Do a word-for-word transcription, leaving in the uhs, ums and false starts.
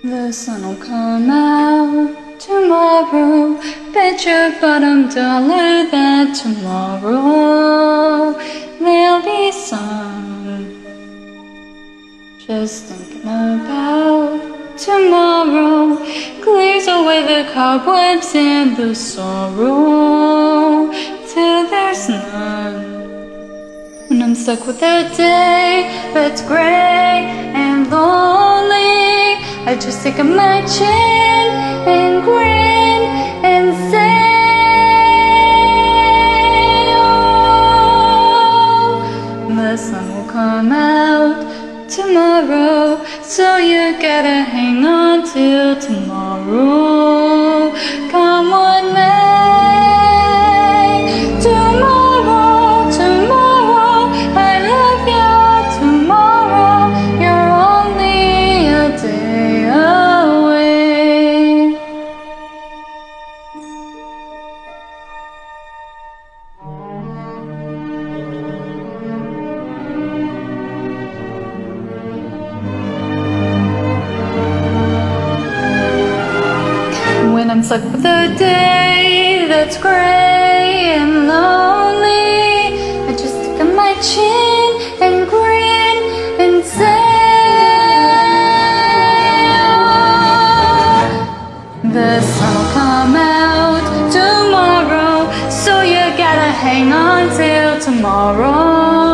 The sun will come out tomorrow. Bet your bottom dollar that tomorrow there'll be sun. Just thinking about tomorrow clears away the cobwebs and the sorrow till there's none. When I'm stuck with a day that's gray and lonely, I just take up my chin and grin and say, oh, the sun will come out tomorrow, so you gotta hang on till tomorrow. Come what may, tomorrow, tomorrow, I love you tomorrow, you're only a day away. When I'm stuck with a day that's gray and lonely, I just stick on my chin and grin and say, oh, the sun will come out tomorrow, so you gotta hang on till tomorrow.